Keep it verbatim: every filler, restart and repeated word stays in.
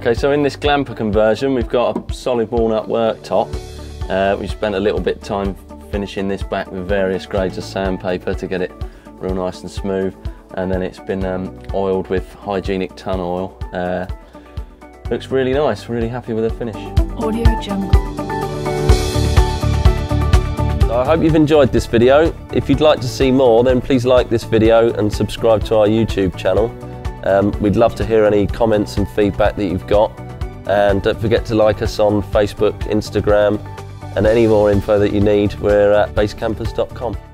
Okay, so in this Glamper conversion, we've got a solid walnut worktop. Uh, we spent a little bit of time finishing this back with various grades of sandpaper to get it real nice and smooth, and then it's been um, oiled with hygienic ton oil. Uh, looks really nice, really happy with the finish. Audio Jungle. So I hope you've enjoyed this video. If you'd like to see more, then please like this video and subscribe to our YouTube channel. Um, we'd love to hear any comments and feedback that you've got, and don't forget to like us on Facebook, Instagram, and any more info that you need, we're at basecampers dot com.